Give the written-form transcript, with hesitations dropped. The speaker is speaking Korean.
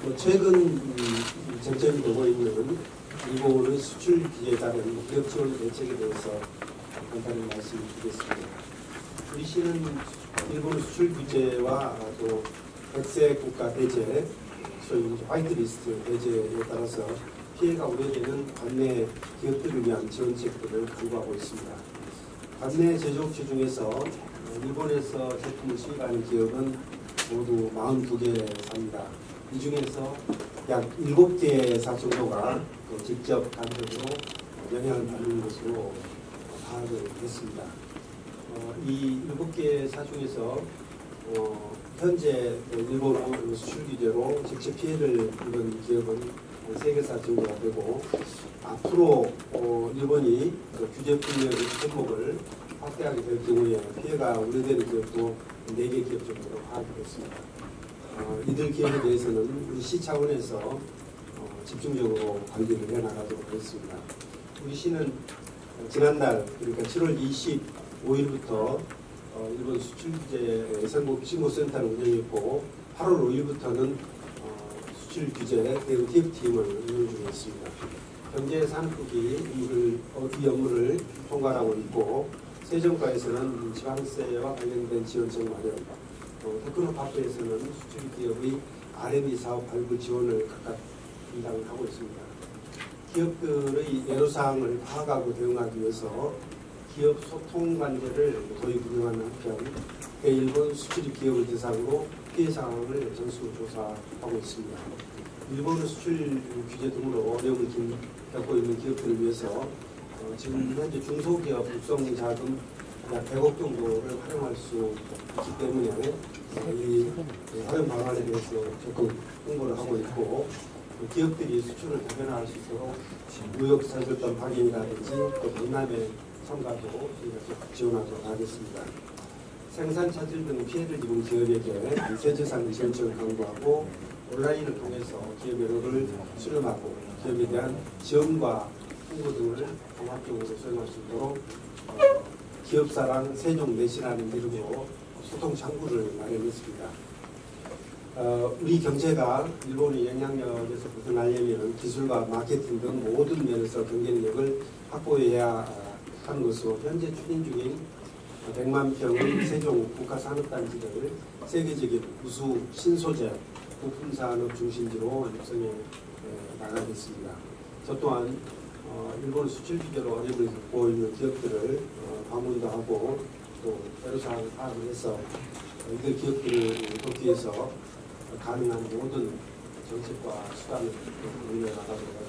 최근 쟁점이 되고 있는 일본의 수출 규제에 따른 기업 지원 대책에 대해서 간단히 말씀드리겠습니다. 우리 시는 일본 수출 규제와 또 백색 국가 대제, 소위 화이트리스트 대제에 따라서 피해가 우려되는 관내 기업들을 위한 지원책들을 강구하고 있습니다. 관내 제조업체 중에서 일본에서 제품을 수입하는 기업은 모두 42개사입니다. 이 중에서 약 7개사 정도가 직접 간접으로 영향을 받는 것으로 파악을 했습니다. 이 7개사 중에서 현재 일본 수출 규제로 직접 피해를 입은 기업은 3개사 정도가 되고, 앞으로 일본이 규제 분야의 품목을 확대하게 될 경우에 피해가 우려되는 기업도 4개 기업 정도로 파악이 됐습니다. 이들 기업에 대해서는 우리 시 차원에서 집중적으로 관리를 해나가도록 하겠습니다. 우리 시는 지난달, 그러니까 7월 25일부터 일본 수출 규제 선거신고센터를 운영했고, 8월 5일부터는 수출 규제 대응 TF팀을 운영 중에 있습니다. 경제산업국이 이 업무를 총괄하고 있고, 세정과에서는 지방세와 관련된 지원청 마련, 테크노파크에서는 수출 기업의 R&D 사업 발굴 지원을 각각 담당을 하고 있습니다. 기업들의 애로사항을 파악하고 대응하기 위해서 기업 소통 관제를 도입 운영하는 한편, 일본 수출 기업을 대상으로 피해 상황을 전수 조사하고 있습니다. 일본의 수출 규제 등으로 어려움을 겪고 있는 기업들을 위해서 지금 현재 중소기업 육성 자금 약 100억 정도를 활용할 수 있기 때문에 이 활용 방안에 대해서 적극 홍보를 하고 있고, 기업들이 수출을 다변화할 수 있도록 무역 설결단 확인이라든지 또 민남의 참가도 저희가 적극 지원하도록 하겠습니다. 생산 차질 등 피해를 입은 기업에게 세제상 지원책을 강구하고, 온라인을 통해서 기업 여력을 수렴하고 기업에 대한 지원과 홍보 등을 종합적으로 수행할 수 있도록 기업사랑 세종 내신하는 이름으로 소통 창구를 마련했습니다. 우리 경제가 일본의 영향력에서 벗어나려면 기술과 마케팅 등 모든 면에서 경쟁력을 확보해야 하는 것으로, 현재 추진 중인 100만 평의 세종 국가산업단지를 세계적인 우수 신소재 부품산업 중심지로 육성해 나가겠습니다. 저 또한 일본 수출 규제로 어려움을 겪고 있는 기업들을 방문도 하고 또 애로사항을 파악을 해서 이들 기업들을 돕기 위해서 가능한 모든 정책과 수단을 운영해 나가도록 하겠습니다.